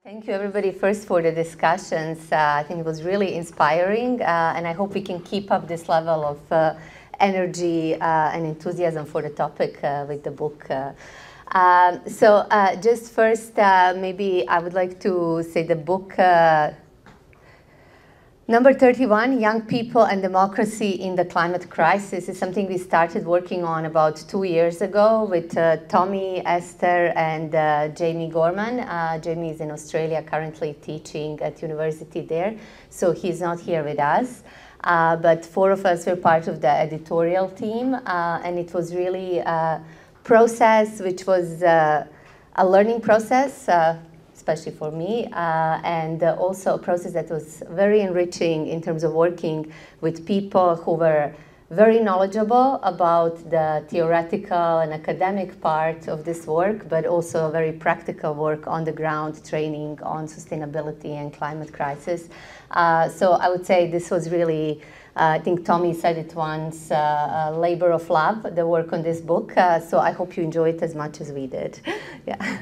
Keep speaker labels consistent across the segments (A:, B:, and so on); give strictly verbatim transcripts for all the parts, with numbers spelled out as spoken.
A: Thank you, everybody, first for the discussions. Uh, I think it was really inspiring, uh, and I hope we can keep up this level of uh, energy uh, and enthusiasm for the topic uh, with the book. Uh, um, so uh, just first, uh, maybe I would like to say the book, uh, number thirty-one, Young People and Democracy in the Climate Crisis, is something we started working on about two years ago with uh, Tommy, Esther, and uh, Jamie Gorman. Uh, Jamie is in Australia currently teaching at university there, so he's not here with us. Uh, but four of us were part of the editorial team, uh, and it was really a process which was uh, a learning process, uh, especially for me, uh, and uh, also a process that was very enriching in terms of working with people who were very knowledgeable about the theoretical and academic part of this work, but also very practical work on the ground, training on sustainability and climate crisis. Uh, so I would say this was really, uh, I think Tommy said it once, uh, a labor of love, the work on this book. Uh, so I hope you enjoy it as much as we did. Yeah.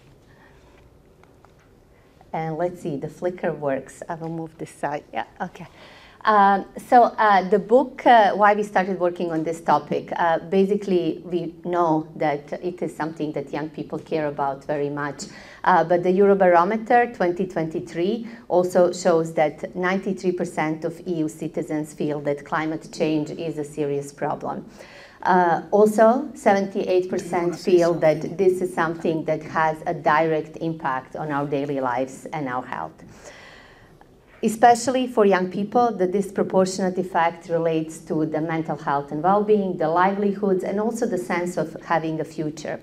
A: And let's see, the flicker works. I will move this side. Yeah, okay. Um, so uh, the book, uh, why we started working on this topic, uh, basically we know that it is something that young people care about very much. Uh, but the Eurobarometer twenty twenty-three also shows that ninety-three percent of E U citizens feel that climate change is a serious problem. Uh, also, seventy-eight percent feel that this is something that has a direct impact on our daily lives and our health. Especially for young people, the disproportionate effect relates to the mental health and well-being, the livelihoods, and also the sense of having a future.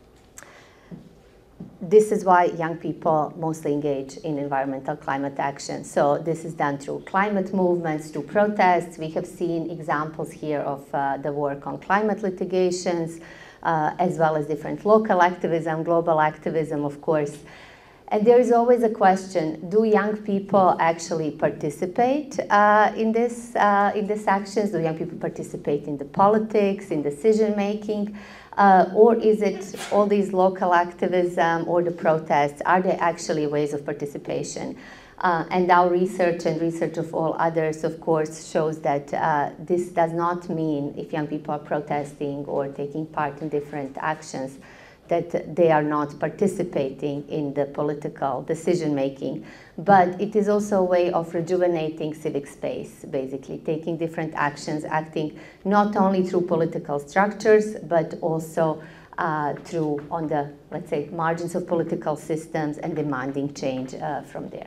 A: This is why young people mostly engage in environmental climate action. So this is done through climate movements, through protests. We have seen examples here of uh, the work on climate litigations, uh, as well as different local activism, global activism, of course. And there is always a question, do young people actually participate uh, in this, uh, in these actions? Do young people participate in the politics, in decision making? Uh, or is it all these local activism or the protests, are they actually ways of participation? Uh, and our research and research of all others, of course, shows that uh, this does not mean if young people are protesting or taking part in different actions, that they are not participating in the political decision-making. But it is also a way of rejuvenating civic space, basically, taking different actions, acting not only through political structures, but also uh, through, on the, let's say, margins of political systems and demanding change uh, from there.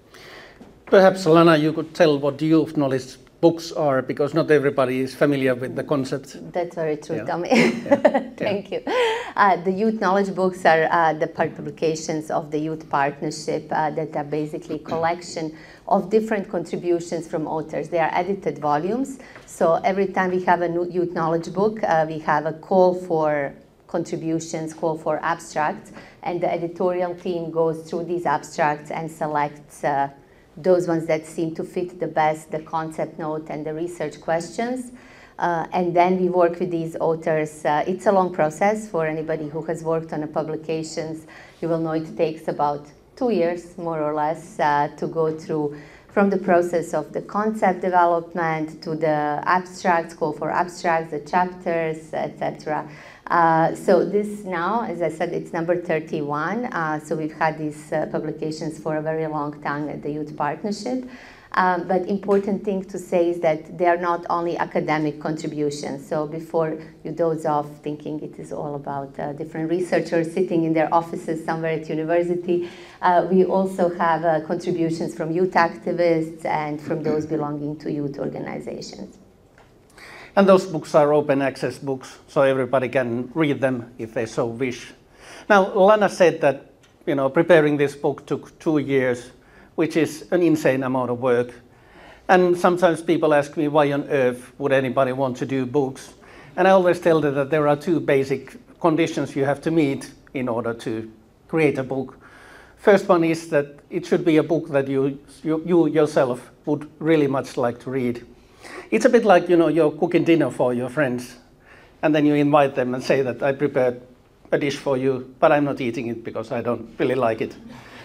B: Perhaps, Lana, you could tell what youth knowledge books are, because not everybody is familiar with the concept.
A: That's very true,
B: yeah.
A: Tommy.
B: Yeah.
A: Thank
B: yeah.
A: you. Uh, the youth knowledge books are uh, the publications of the Youth Partnership uh, that are basically a collection of different contributions from authors. They are edited volumes. So every time we have a new youth knowledge book, uh, we have a call for contributions, call for abstracts, and the editorial team goes through these abstracts and selects uh, those ones that seem to fit the best, the concept note and the research questions. Uh, and then we work with these authors. Uh, it's a long process for anybody who has worked on a publications. You will know it takes about two years, more or less, uh, to go through from the process of the concept development to the abstracts, call for abstracts, the chapters, et cetera. Uh, so this now, as I said, it's number thirty-one. Uh, so we've had these uh, publications for a very long time at the Youth Partnership. Um, but important thing to say is that they are not only academic contributions. So before you doze off thinking it is all about uh, different researchers sitting in their offices somewhere at university, uh, we also have uh, contributions from youth activists and from those belonging to youth organizations.
B: And those books are open access books, so everybody can read them if they so wish. Now, Lana said that, you know, preparing this book took two years, which is an insane amount of work. And sometimes people ask me, why on earth would anybody want to do books? And I always tell them that there are two basic conditions you have to meet in order to create a book. First one is that it should be a book that you, you, you yourself would really much like to read. It's a bit like, you know, you're cooking dinner for your friends, and then you invite them and say that I prepared a dish for you, but I'm not eating it because I don't really like it.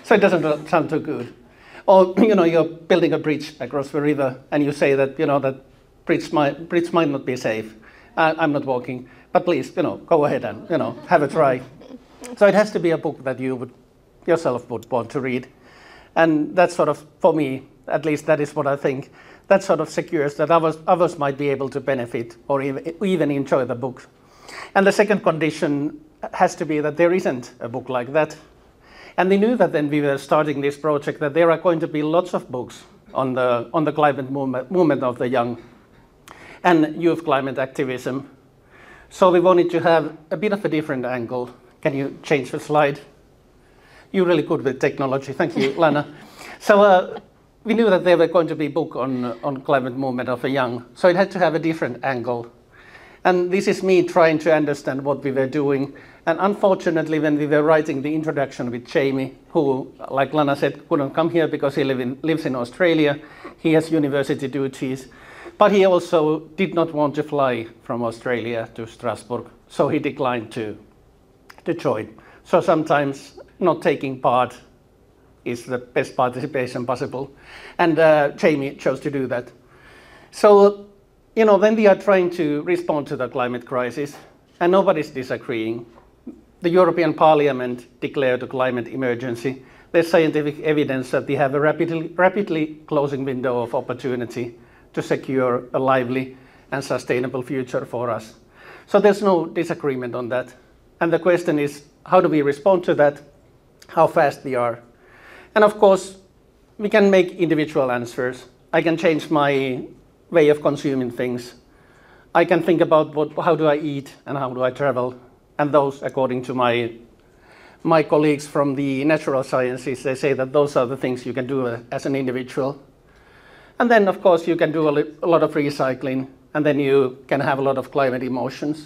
B: So it doesn't sound too good. Or, you know, you're building a bridge across the river and you say that, you know, that bridge might, bridge might not be safe. Uh, I'm not walking, but please, you know, go ahead and, you know, have a try. So it has to be a book that you would yourself would want to read. And that's sort of, for me, at least that is what I think, that sort of secures that others, others might be able to benefit or even, even enjoy the book. And the second condition has to be that there isn't a book like that. And we knew that when we were starting this project that there are going to be lots of books on the, on the climate movement, movement of the young and youth climate activism. So we wanted to have a bit of a different angle. Can you change the slide? You're really good with technology. Thank you, Lana. So uh, we knew that there were going to be a book on, on climate movement of the young. So it had to have a different angle. And this is me trying to understand what we were doing. And unfortunately, when we were writing the introduction with Jamie, who, like Lana said, couldn't come here because he live in, lives in Australia, he has university duties, but he also did not want to fly from Australia to Strasbourg, so he declined to, to join. So sometimes not taking part is the best participation possible. And uh, Jamie chose to do that. So, you know, when we are trying to respond to the climate crisis, and nobody's disagreeing, the European Parliament declared a climate emergency. There's scientific evidence that we have a rapidly, rapidly closing window of opportunity to secure a lively and sustainable future for us. So there's no disagreement on that. And the question is, how do we respond to that? How fast we are? And of course, we can make individual answers. I can change my way of consuming things. I can think about what, how do I eat and how do I travel. And those, according to my, my colleagues from the natural sciences, they say that those are the things you can do as an individual. And then, of course, you can do a, a lot of recycling, and then you can have a lot of climate emotions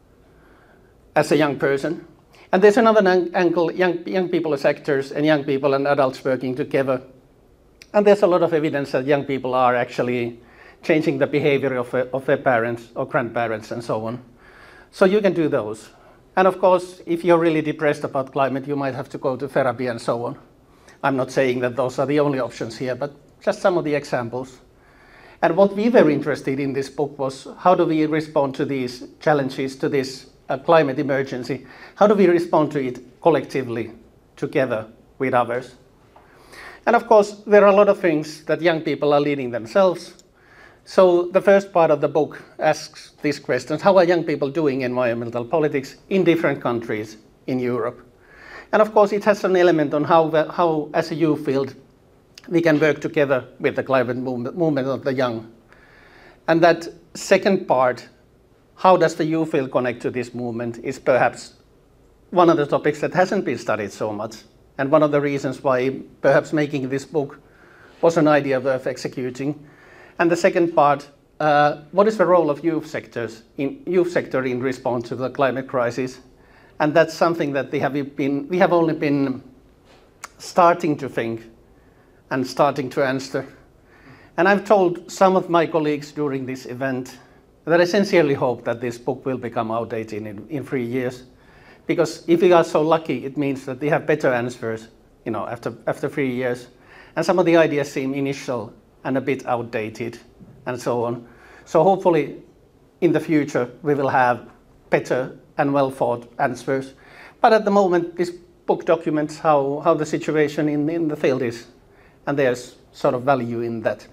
B: as a young person. And there's another angle, young, young people as actors and young people and adults working together. And there's a lot of evidence that young people are actually changing the behavior of, of their parents or grandparents and so on. So you can do those. And of course, if you're really depressed about climate, you might have to go to therapy and so on. I'm not saying that those are the only options here, but just some of the examples. And what we were interested in this book was, how do we respond to these challenges, to this uh, climate emergency? How do we respond to it collectively, together with others? And of course, there are a lot of things that young people are leading themselves. So the first part of the book asks these questions: how are young people doing environmental politics in different countries in Europe? And of course, it has an element on how, how as a youth field, we can work together with the climate movement, movement of the young. And that second part, how does the youth field connect to this movement, is perhaps one of the topics that hasn't been studied so much. And one of the reasons why perhaps making this book was an idea worth executing. And the second part, uh, what is the role of youth sectors in youth sector in response to the climate crisis? And that's something that we have been we have only been starting to think and starting to answer. And I've told some of my colleagues during this event that I sincerely hope that this book will become outdated in, in three years. Because if we are so lucky, it means that we have better answers, you know, after, after three years. And some of the ideas seem initial and a bit outdated and so on. So hopefully in the future we will have better and well thought answers. But at the moment this book documents how, how the situation in, in the field is, and there's sort of value in that.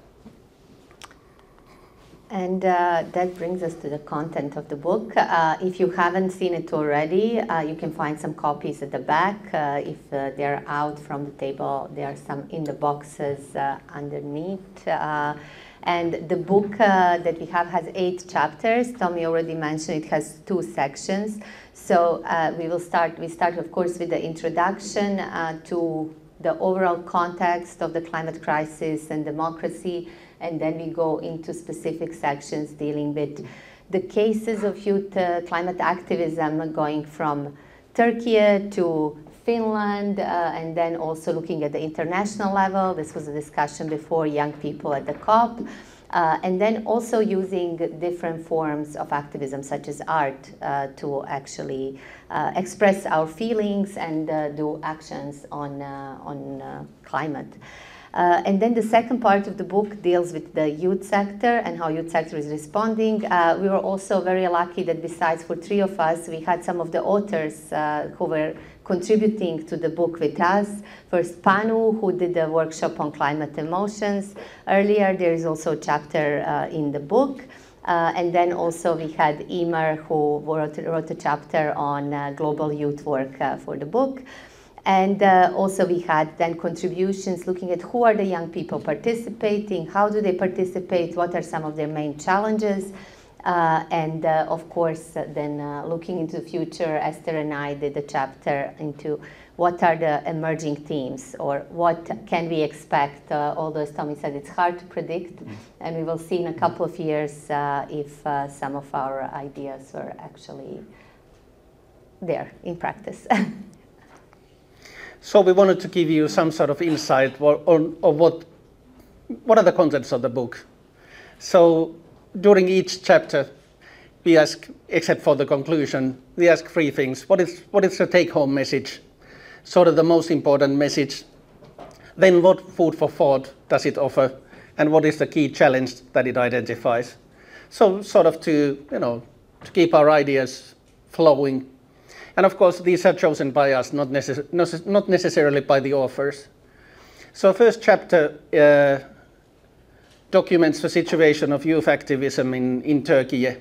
A: And uh, that brings us to the content of the book. Uh, if you haven't seen it already, uh, you can find some copies at the back. Uh, if uh, they're out from the table, there are some in the boxes uh, underneath. Uh, and the book uh, that we have has eight chapters. Tommy already mentioned it has two sections. So uh, we will start, we start of course with the introduction uh, to the overall context of the climate crisis and democracy. And then we go into specific sections dealing with the cases of youth uh, climate activism, going from Turkey to Finland, uh, and then also looking at the international level. This was a discussion before, young people at the COP. Uh, and then also using different forms of activism, such as art, uh, to actually uh, express our feelings and uh, do actions on, uh, on uh, climate. Uh, and then the second part of the book deals with the youth sector and how youth sector is responding. Uh, we were also very lucky that besides for three of us, we had some of the authors uh, who were contributing to the book with us. First, Panu, who did a workshop on climate emotions. Earlier, there is also a chapter uh, in the book. Uh, and then also we had Emer, who wrote, wrote a chapter on uh, global youth work uh, for the book. And uh, also we had then contributions looking at who are the young people participating, how do they participate, what are some of their main challenges. Uh, and uh, of course, uh, then uh, looking into the future, Esther and I did a chapter into what are the emerging themes, or what can we expect, uh, although as Tommy said, it's hard to predict, and we will see in a couple of years uh, if uh, some of our ideas were actually there in practice.
B: So we wanted to give you some sort of insight on, on what, what are the contents of the book. So during each chapter, we ask, except for the conclusion, we ask three things. What is, what is the take-home message? Sort of the most important message. Then what food for thought does it offer? And what is the key challenge that it identifies? So sort of to, you know, to keep our ideas flowing. And of course, these are chosen by us, not, necess not necessarily by the authors. So first chapter uh, documents the situation of youth activism in, in Turkey.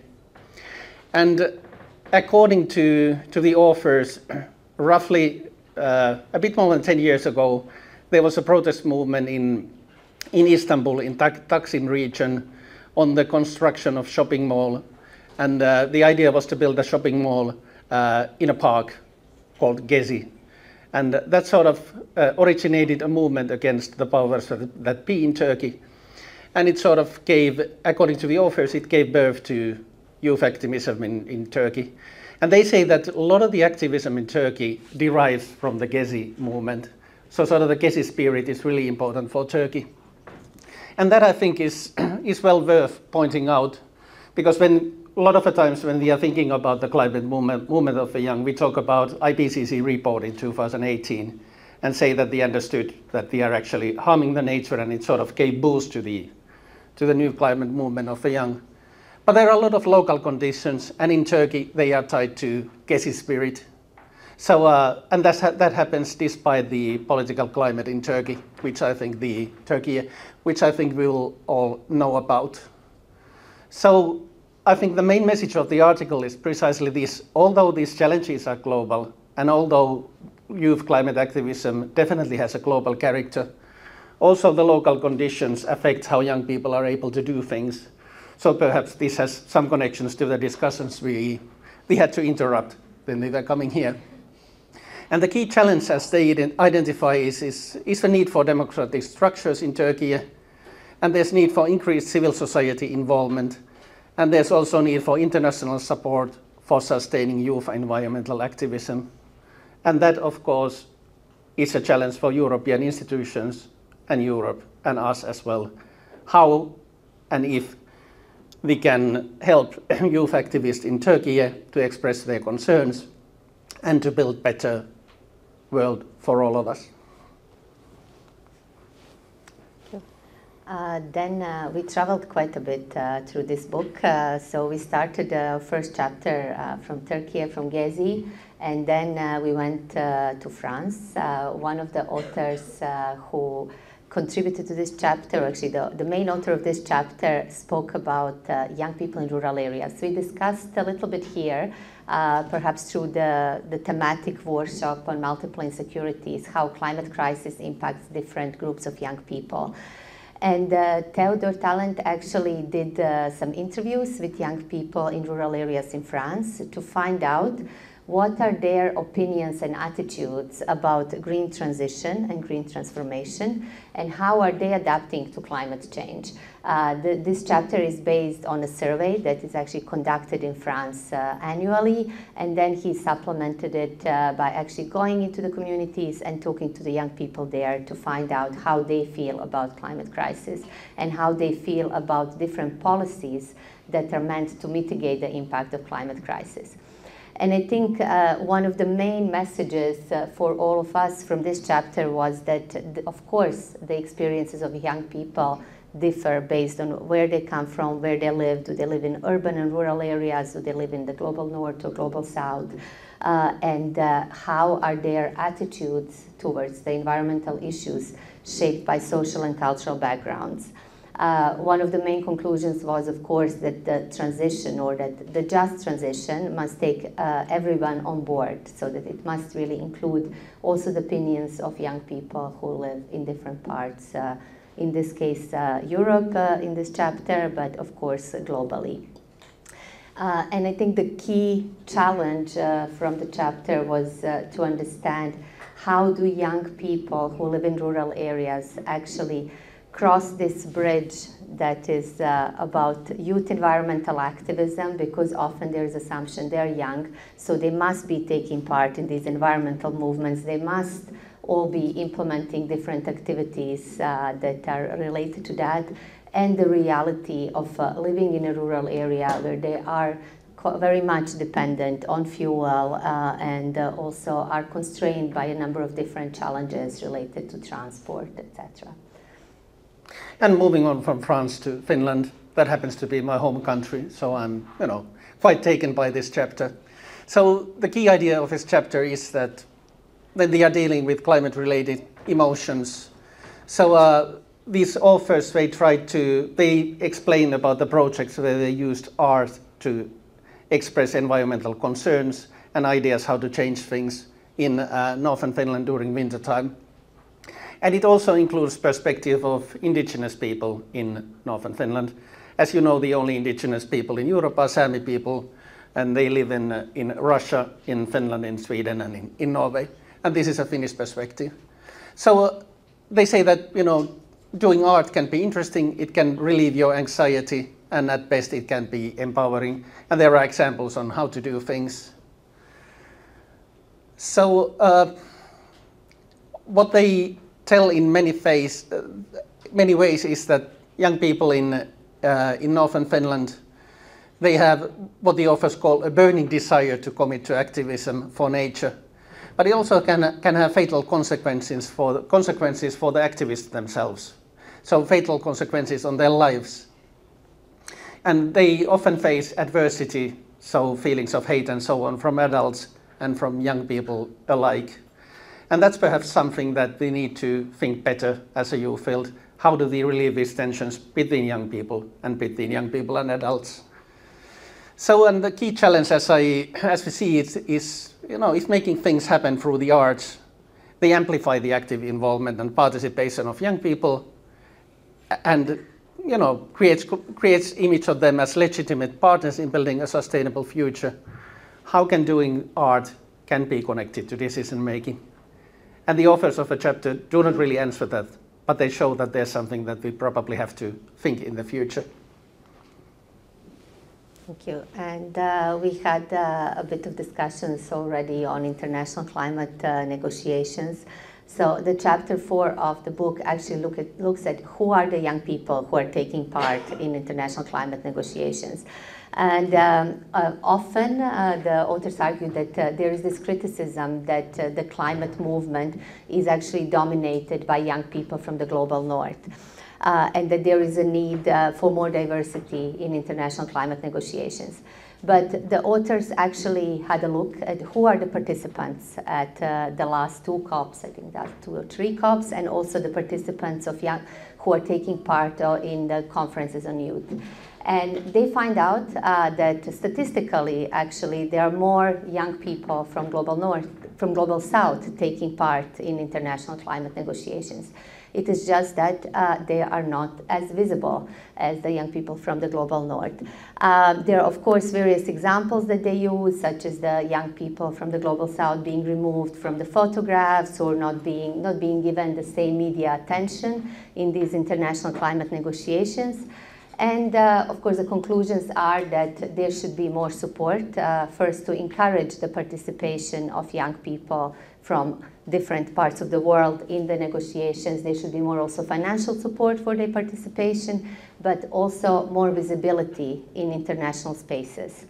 B: And according to, to the authors, roughly uh, a bit more than ten years ago, there was a protest movement in, in Istanbul, in Tak Taksim region, on the construction of shopping mall. And uh, the idea was to build a shopping mall Uh, in a park called Gezi. And that sort of uh, originated a movement against the powers that, that be in Turkey. And it sort of gave, according to the authors, it gave birth to youth activism in, in Turkey. And they say that a lot of the activism in Turkey derives from the Gezi movement. So sort of the Gezi spirit is really important for Turkey. And that I think is, is well worth pointing out, because when a lot of the times when we are thinking about the climate movement, movement of the young, we talk about I P C C report in two thousand eighteen and say that they understood that we are actually harming the nature, and it sort of gave boost to the, to the new climate movement of the young. But there are a lot of local conditions, and in Turkey they are tied to Gezi spirit. So, uh, and that's, that happens despite the political climate in Turkey, which I think the Turkey, which I think we will all know about. So I think the main message of the article is precisely this. Although these challenges are global, and although youth climate activism definitely has a global character, also the local conditions affect how young people are able to do things. So perhaps this has some connections to the discussions we, we had to interrupt when we were coming here. And the key challenge, as they identify, is, is, is the need for democratic structures in Turkey, and there's need for increased civil society involvement. And there's also need for international support for sustaining youth environmental activism. And that, of course, is a challenge for European institutions and Europe and us as well. How and if we can help youth activists in Turkey to express their concerns and to build a better world for all of us.
A: Uh, then uh, we traveled quite a bit uh, through this book. Uh, so we started the uh, first chapter uh, from Turkey, from Gezi, and then uh, we went uh, to France. Uh, one of the authors uh, who contributed to this chapter, actually the, the main author of this chapter, spoke about uh, young people in rural areas. So we discussed a little bit here, uh, perhaps through the, the thematic workshop on multiple insecurities, how climate crisis impacts different groups of young people. And uh, Theodore Talent actually did uh, some interviews with young people in rural areas in France to find out what are their opinions and attitudes about green transition and green transformation, and how are they adapting to climate change. Uh, the, this chapter is based on a survey that is actually conducted in France uh, annually, and then he supplemented it uh, by actually going into the communities and talking to the young people there to find out how they feel about climate crisis and how they feel about different policies that are meant to mitigate the impact of climate crisis. And I think uh, one of the main messages uh, for all of us from this chapter was that, th of course, the experiences of young people differ based on where they come from, where they live. Do they live in urban and rural areas? Do they live in the global north or global south? Uh, and uh, how are their attitudes towards the environmental issues shaped by social and cultural backgrounds? Uh, one of the main conclusions was, of course, that the transition, or that the just transition, must take uh, everyone on board, so that it must really include also the opinions of young people who live in different parts, uh, in this case, uh, Europe uh, in this chapter, but of course, uh, globally. Uh, and I think the key challenge uh, from the chapter was uh, to understand how do young people who live in rural areas actually cross this bridge that is uh, about youth environmental activism, because often there is assumption they're young, so they must be taking part in these environmental movements. They must all be implementing different activities uh, that are related to that, and the reality of uh, living in a rural area where they are very much dependent on fuel uh, and uh, also are constrained by a number of different challenges related to transport, et cetera.
B: And moving on from France to Finland, that happens to be my home country, so I'm, you know, quite taken by this chapter. So the key idea of this chapter is that, that they are dealing with climate-related emotions. So uh, these authors, they tried to, they explain about the projects where they used art to express environmental concerns and ideas how to change things in uh, northern Finland during wintertime. And it also includes perspective of indigenous people in northern Finland. As you know, the only indigenous people in Europe are Sami people, and they live in, uh, in Russia, in Finland, in Sweden, and in, in Norway. And this is a Finnish perspective. So uh, they say that, you know, doing art can be interesting, it can relieve your anxiety, and at best it can be empowering. And there are examples on how to do things. So uh, what they tell in many, phase, uh, many ways is that young people in, uh, in northern Finland, they have what the authors call a burning desire to commit to activism for nature. But it also can, can have fatal consequences for, the, consequences for the activists themselves. So fatal consequences on their lives. And they often face adversity, so feelings of hate and so on, from adults and from young people alike. And that's perhaps something that we need to think better as a youth field. How do we relieve these tensions between young people and between young people and adults? So, and the key challenge, as I, as we see it, is, you know, if making things happen through the arts, they amplify the active involvement and participation of young people, and, you know, creates creates image of them as legitimate partners in building a sustainable future. How can doing art can be connected to decision making? And the authors of the chapter do not really answer that, but they show that there's something that we probably have to think in the future.
A: Thank you. And uh, we had uh, a bit of discussions already on international climate uh, negotiations. So the chapter four of the book actually look at, looks at who are the young people who are taking part in international climate negotiations. And um, uh, often uh, the authors argue that uh, there is this criticism that uh, the climate movement is actually dominated by young people from the global north. Uh, and that there is a need uh, for more diversity in international climate negotiations. But the authors actually had a look at who are the participants at uh, the last two COPs, I think that's two or three COPs, and also the participants of young who are taking part uh, in the conferences on youth. And they find out uh, that statistically, actually, there are more young people from global north, from global south taking part in international climate negotiations. It is just that uh, they are not as visible as the young people from the global north. Um, there are, of course, various examples that they use, such as the young people from the global south being removed from the photographs or not being, not being given the same media attention in these international climate negotiations. And uh, of course, the conclusions are that there should be more support, uh, first to encourage the participation of young people from different parts of the world in the negotiations. There should be more also financial support for their participation, but also more visibility in international spaces.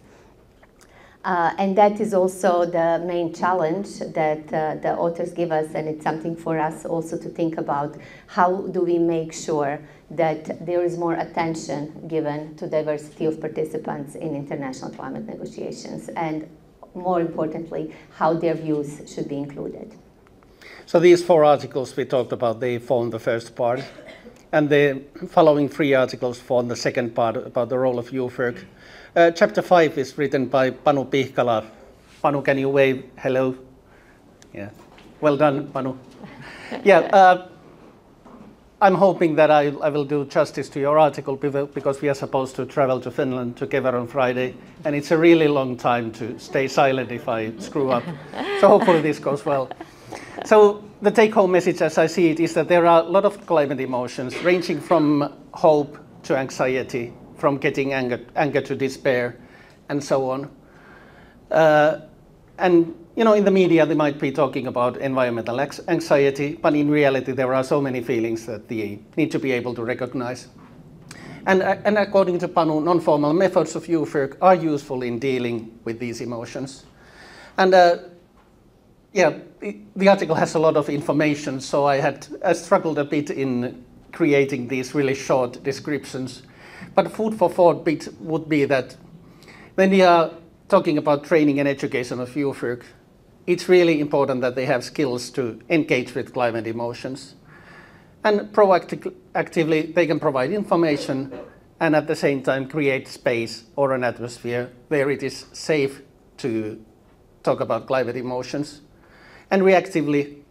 A: Uh, and that is also the main challenge that uh, the authors give us, and it's something for us also to think about. How do we make sure that there is more attention given to diversity of participants in international climate negotiations, and more importantly, how their views should be included?
B: So these four articles we talked about, they form the first part, and the following three articles form the second part about the role of youth work. Uh, chapter five is written by Panu Pihkala. Panu, can you wave hello? Yeah, well done, Panu. Yeah, uh, I'm hoping that I, I will do justice to your article, because we are supposed to travel to Finland together on Friday, and it's a really long time to stay silent if I screw up. So hopefully this goes well. So the take-home message, as I see it, is that there are a lot of climate emotions, ranging from hope to anxiety, from getting anger, anger to despair, and so on. Uh, and you know, in the media, they might be talking about environmental anxiety, but in reality, there are so many feelings that they need to be able to recognize. And, and according to Panu, non-formal methods of youth work are useful in dealing with these emotions. And uh, yeah, the article has a lot of information, so I had I struggled a bit in creating these really short descriptions. But food for thought bit would be that when we are talking about training and education of youth work, it's really important that they have skills to engage with climate emotions. And proactively, they can provide information and at the same time create space or an atmosphere where it is safe to talk about climate emotions. And reactively,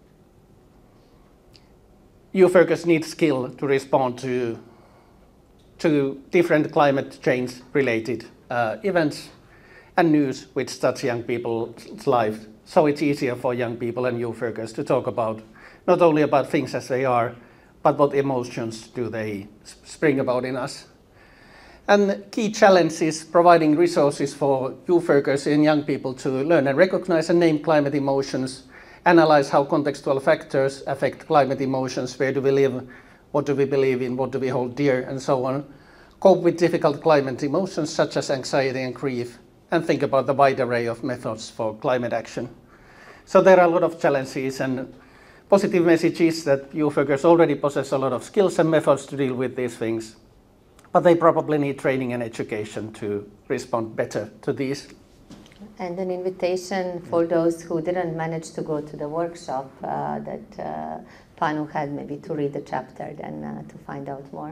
B: youth workers need skill to respond to, to different climate change related uh, events and news which touch young people's lives. So it's easier for young people and youth workers to talk about, not only about things as they are, but what emotions do they spring about in us. And the key challenge is providing resources for youth workers and young people to learn and recognize and name climate emotions, analyze how contextual factors affect climate emotions, where do we live, what do we believe in, what do we hold dear, and so on. Cope with difficult climate emotions such as anxiety and grief, and think about the wide array of methods for climate action. So there are a lot of challenges, and positive message is that youth workers already possess a lot of skills and methods to deal with these things, but they probably need training and education to respond better to these.
A: And an invitation for those who didn't manage to go to the workshop uh, that uh, Panu had, maybe to read the chapter then uh, to find out more.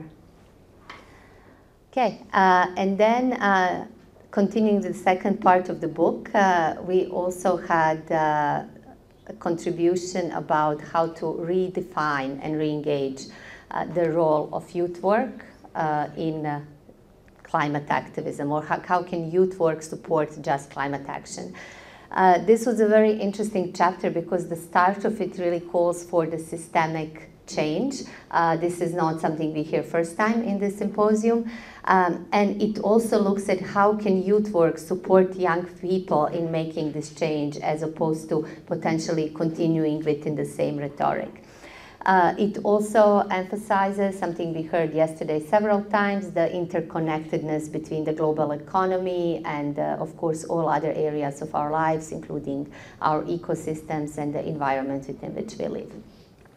A: Okay, uh, and then uh, continuing the second part of the book, uh, we also had uh, a contribution about how to redefine and re-engage uh, the role of youth work uh, in uh, climate activism, or how, how can youth work support just climate action. Uh, this was a very interesting chapter because the start of it really calls for the systemic change. Uh, this is not something we hear first time in this symposium. Um, and it also looks at how can youth work support young people in making this change as opposed to potentially continuing within the same rhetoric. Uh, it also emphasizes something we heard yesterday several times, the interconnectedness between the global economy and, uh, of course, all other areas of our lives, including our ecosystems and the environment within which we live.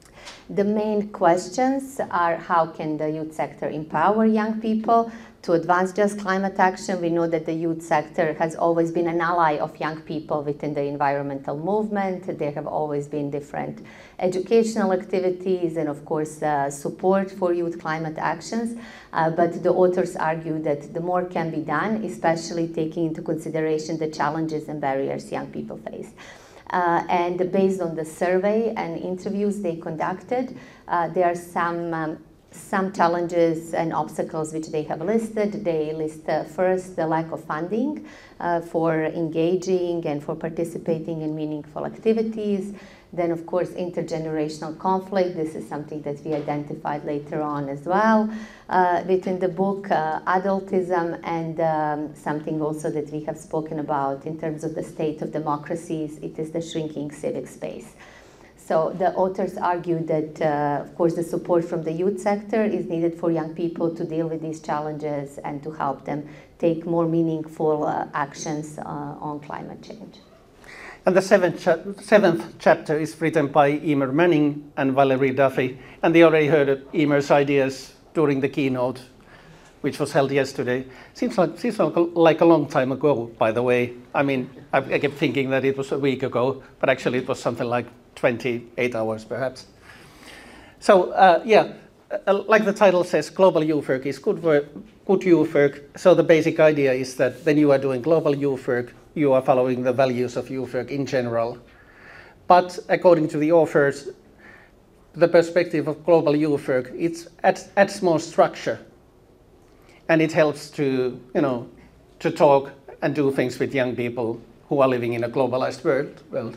A: The main questions are how can the youth sector empower young people to advance just climate action. We know that the youth sector has always been an ally of young people within the environmental movement. There have always been different educational activities and, of course, uh, support for youth climate actions. Uh, but the authors argue that the more can be done, especially taking into consideration the challenges and barriers young people face. Uh, and based on the survey and interviews they conducted, uh, there are some um, some challenges and obstacles which they have listed. They list uh, first the lack of funding uh, for engaging and for participating in meaningful activities. Then, of course, intergenerational conflict. This is something that we identified later on as well uh, within the book, uh, adultism, and um, something also that we have spoken about in terms of the state of democracies. It is the shrinking civic space. So the authors argue that, uh, of course, the support from the youth sector is needed for young people to deal with these challenges and to help them take more meaningful uh, actions uh, on climate change.
B: And the seventh, cha seventh chapter is written by Emer Manning and Valerie Duffy. And they already heard Emer's ideas during the keynote, which was held yesterday. Seems like, seems like a long time ago, by the way. I mean, I, I kept thinking that it was a week ago, but actually it was something like twenty-eight hours, perhaps. So, uh, yeah, uh, like the title says, global youth work is good work, good youth work. So the basic idea is that when you are doing global youth work, you are following the values of youth work in general. But according to the authors, the perspective of global youth work, it adds, adds more structure. And it helps to, you know, to talk and do things with young people who are living in a globalized world. world.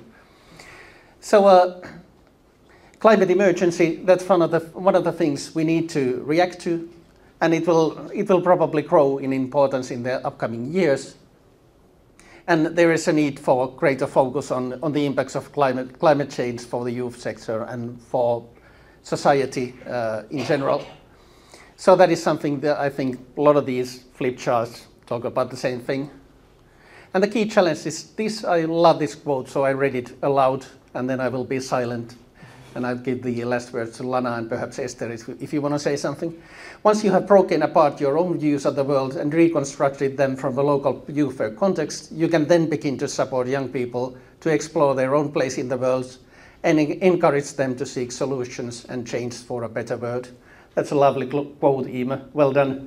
B: So uh, climate emergency, that's one of, the, one of the things we need to react to, and it will, it will probably grow in importance in the upcoming years. And there is a need for greater focus on, on the impacts of climate, climate change for the youth sector and for society uh, in general. So that is something that I think a lot of these flip charts talk about the same thing. And the key challenge is this, I love this quote, so I read it aloud, and then I will be silent. And I'll give the last words to Lana and perhaps Esther if you want to say something. Once you have broken apart your own views of the world and reconstructed them from the local youth work context, you can then begin to support young people to explore their own place in the world and encourage them to seek solutions and change for a better world. That's a lovely quote, Ima. Well done.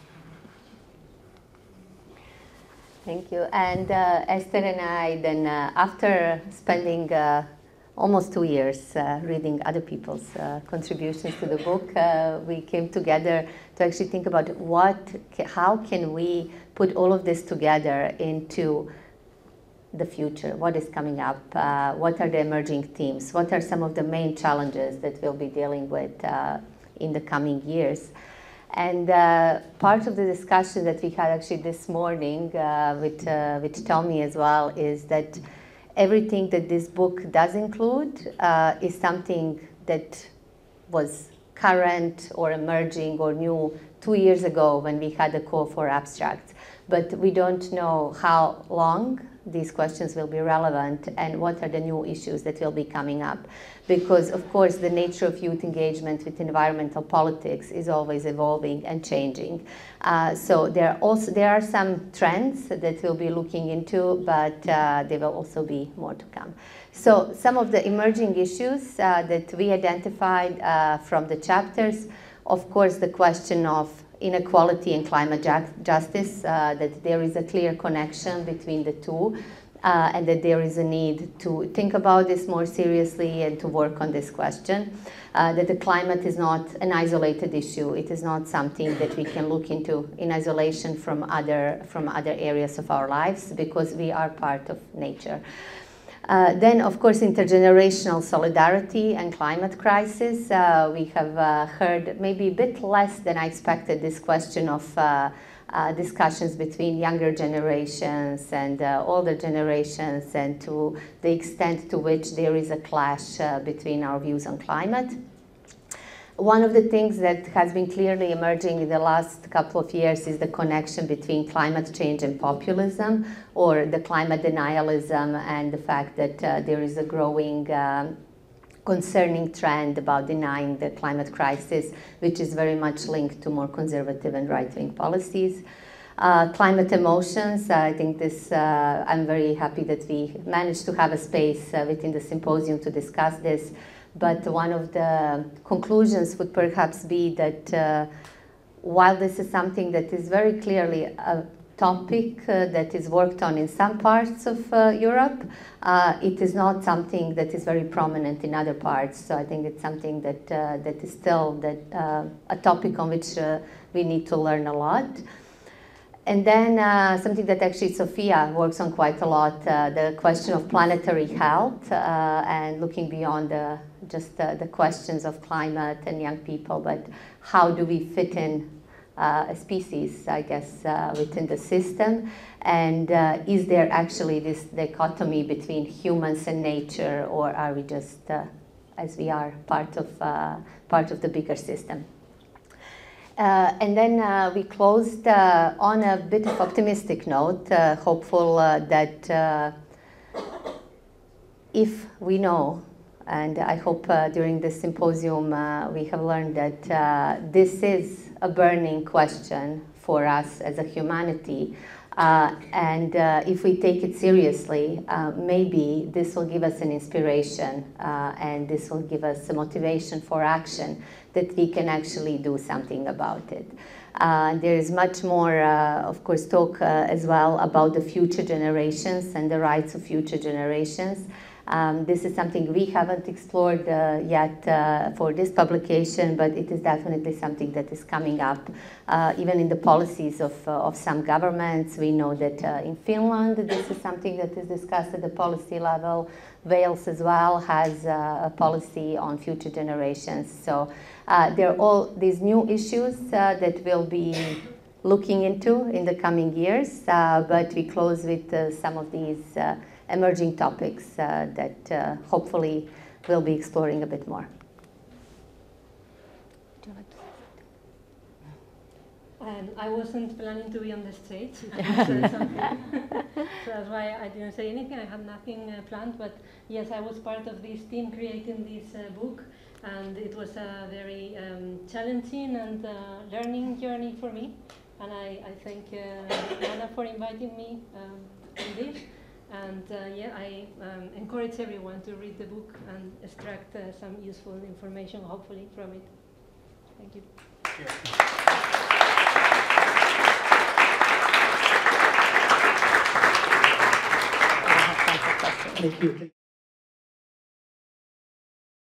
A: Thank you. And uh, Esther and I, then uh, after spending uh, almost two years uh, reading other people's uh, contributions to the book, uh, we came together to actually think about what, how can we put all of this together into the future, what is coming up, uh, what are the emerging themes, what are some of the main challenges that we'll be dealing with uh, in the coming years. And uh, part of the discussion that we had actually this morning uh, with, uh, with Tommy as well is that everything that this book does include uh, is something that was current or emerging or new two years ago when we had a call for abstracts. But we don't know how long these questions will be relevant and what are the new issues that will be coming up. Because, of course, the nature of youth engagement with environmental politics is always evolving and changing. Uh, so there are, also, there are some trends that we'll be looking into, but uh, there will also be more to come. So some of the emerging issues uh, that we identified uh, from the chapters, of course, the question of inequality and climate ju justice, uh, that there is a clear connection between the two, uh, and that there is a need to think about this more seriously and to work on this question. Uh, that the climate is not an isolated issue. It is not something that we can look into in isolation from other, from other areas of our lives, because we are part of nature. Uh, then, of course, intergenerational solidarity and climate crisis. Uh, we have uh, heard maybe a bit less than I expected this question of uh, uh, discussions between younger generations and uh, older generations, and to the extent to which there is a clash uh, between our views on climate. One of the things that has been clearly emerging in the last couple of years is the connection between climate change and populism, or the climate denialism, and the fact that uh, there is a growing um, concerning trend about denying the climate crisis, which is very much linked to more conservative and right-wing policies. Uh, climate emotions, uh, I think this, uh, I'm very happy that we managed to have a space uh, within the symposium to discuss this. But one of the conclusions would perhaps be that uh, while this is something that is very clearly a topic uh, that is worked on in some parts of uh, Europe, uh, it is not something that is very prominent in other parts. So I think it's something that, uh, that is still that, uh, a topic on which uh, we need to learn a lot. And then uh, something that actually Sophia works on quite a lot, uh, the question of planetary health uh, and looking beyond the, just the, the questions of climate and young people, but how do we fit in uh, a species, I guess, uh, within the system? And uh, is there actually this dichotomy between humans and nature, or are we just, uh, as we are, part of, uh, part of the bigger system? Uh, and then uh, we closed uh, on a bit of optimistic note, uh, hopeful uh, that uh, if we know, and I hope uh, during this symposium uh, we have learned that uh, this is a burning question for us as a humanity, uh, and uh, if we take it seriously, uh, maybe this will give us an inspiration uh, and this will give us a motivation for action that we can actually do something about it. Uh, there is much more, uh, of course, talk uh, as well about the future generations and the rights of future generations. Um, this is something we haven't explored uh, yet uh, for this publication, but it is definitely something that is coming up. Uh, even in the policies of, uh, of some governments, we know that uh, in Finland, this is something that is discussed at the policy level. Wales as well has uh, a policy on future generations. So uh, there are all these new issues uh, that we'll be looking into in the coming years, uh, but we close with uh, some of these uh, emerging topics uh, that uh, hopefully we'll be exploring a bit more. Do you like to say
C: Um, I wasn't planning to be on the stage. I said something. So that's why I didn't say anything. I had nothing uh, planned, but yes, I was part of this team creating this uh, book, and it was a very um, challenging and uh, learning journey for me. And I, I thank uh, Anna for inviting me um, in this. And uh, yeah, I um, encourage everyone to read the book and extract uh, some useful information, hopefully, from it. Thank you.
B: Thank you.